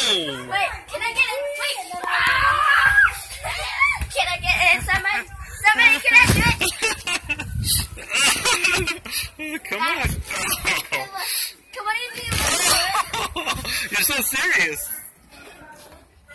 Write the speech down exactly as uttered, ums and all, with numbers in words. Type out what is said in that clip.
Wait, can I get it? Wait. Ah! Can I get it? Somebody, somebody, can I do it? Come on. Come on, you do it. You're so serious.